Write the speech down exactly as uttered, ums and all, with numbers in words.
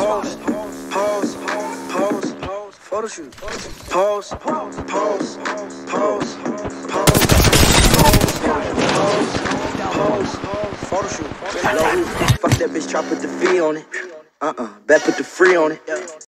pause, pause, pause, pause, photo shoot, pause, pause, pause, pause, pause, pause, photo shoot. Low, fuck that bitch, try put the fee on it. Uh-uh, bet put the free on it.